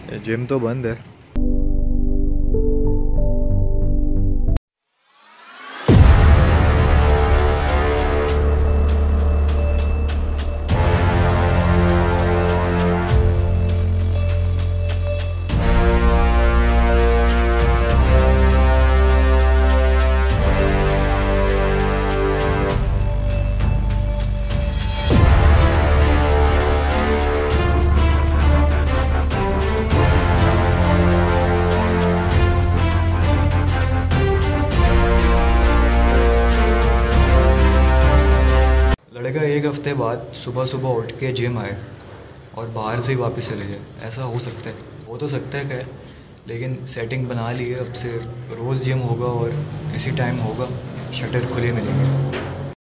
Gym तो बंद है। लड़का एक हफ्ते बाद सुबह सुबह उठ के जिम आए और बाहर से ही वापस चले गए। ऐसा हो सकता है, हो तो सकता है खैर, लेकिन सेटिंग बना ली है। अब से रोज़ जिम होगा और इसी टाइम होगा, शटर खुले मिलेंगे।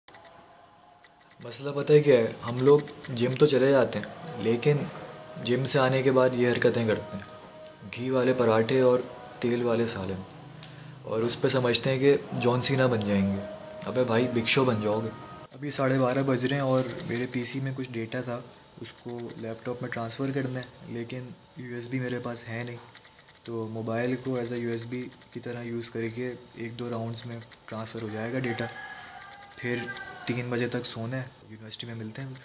मसला पता है क्या है, हम लोग जिम तो चले जाते हैं लेकिन जिम से आने के बाद ये हरकतें करते हैं, घी वाले पराठे और तेल वाले सालन, और उस पर समझते हैं कि जॉन सीना बन जाएंगे। अबे भाई, बिग शो बन जाओगे। अभी 12:30 बज रहे हैं और मेरे पीसी में कुछ डेटा था, उसको लैपटॉप में ट्रांसफ़र करना है, लेकिन यूएसबी मेरे पास है नहीं। तो मोबाइल को एज अ यूएसबी की तरह यूज़ करके 1-2 राउंड्स में ट्रांसफ़र हो जाएगा डेटा। फिर 3 बजे तक सोना है, यूनिवर्सिटी में मिलते हैं।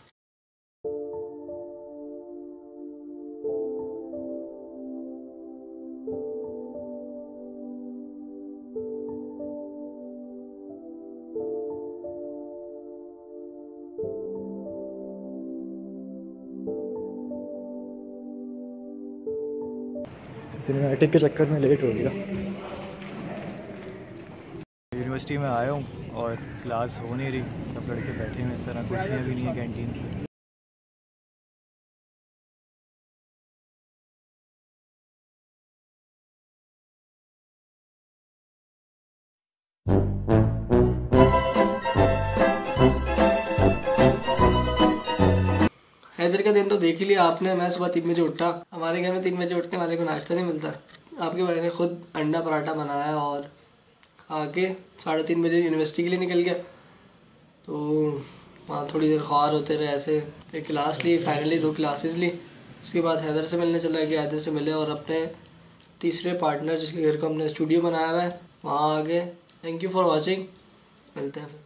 सिनेमैटिक के चक्कर में लेट हो गया। यूनिवर्सिटी में आया हूँ और क्लास हो नहीं रही, सब लड़के बैठे हुए इस तरह, कुर्सियाँ भी नहीं है कैंटीन में। हैदर का दिन तो देख ही लिया आपने। मैं सुबह 3 बजे उठा, हमारे घर में 3 बजे उठने वाले को नाश्ता नहीं मिलता। आपके भाई ने खुद अंडा पराठा बनाया और खा के 3:30 बजे यूनिवर्सिटी के लिए निकल गया। तो वहाँ थोड़ी देर ख्वार होते रहे ऐसे, फिर क्लास ली, फाइनली 2 क्लासेस ली। उसके बाद हैदर से मिलने चला गया, हैदर से मिले और अपने तीसरे पार्टनर जिसके घर को हमने स्टूडियो बनाया हुआ है वहाँ आ गए। थैंक यू फॉर वॉचिंग, मिलते हैं फिर।